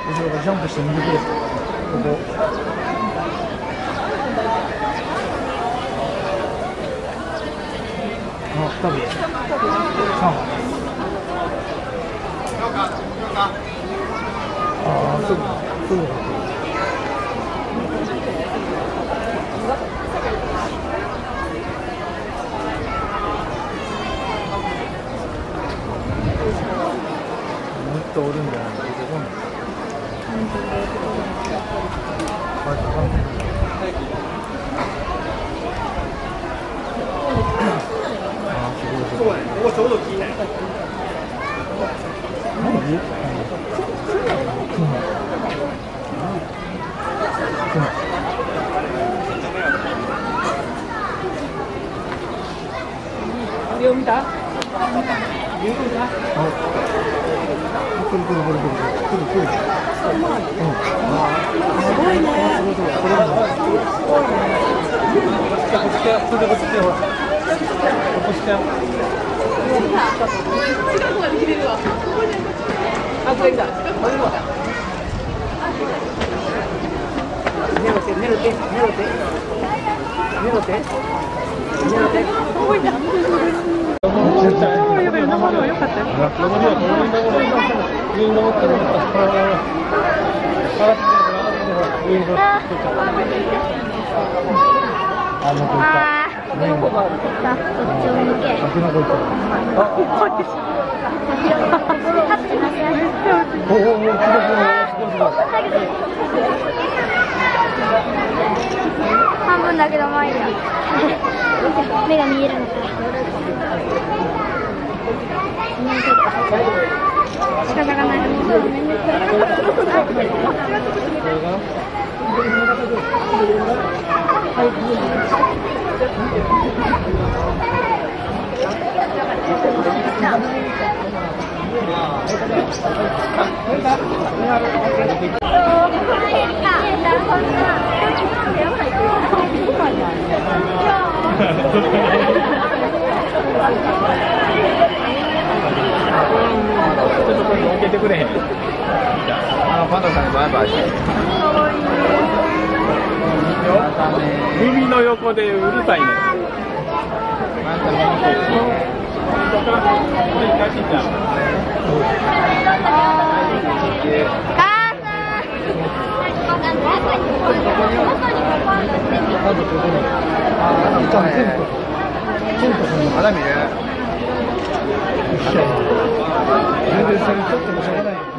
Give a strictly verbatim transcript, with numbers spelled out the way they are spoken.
後ろがジャンプして右手です。ここ。あ、二人。三羽。ああ、すぐ、すぐ。もっとおるんじゃないの？出てこない。 そうね、ここちょうど聞いない。 何？ あれを見た？見た？ 来る来る来る来る来る来る。 すごいね。すごいね。すごいね。 こっち来て、こっち来て、こっち来て、ほら。こっち来て。 近くまで来れるわ。あ、これだ。これだ。ネロテ、ネロテ、ネロテ。ネロテ。ネロテ。すごいな。やばい、生のは良かったよ。 上に登ってるのか。あ、もうこいった。 タケノコがある。こっちを向け。 タケノコいった。あ、おお、おお、すごいすごいすごいすごい。 半分だけどまあいいや。目が見えるのか。仕方がない。 受けてくれへん。あのパンダさんにバイバイして。耳の横でうるさいね。なんかまだ見る。全然それちょっともしょうがない。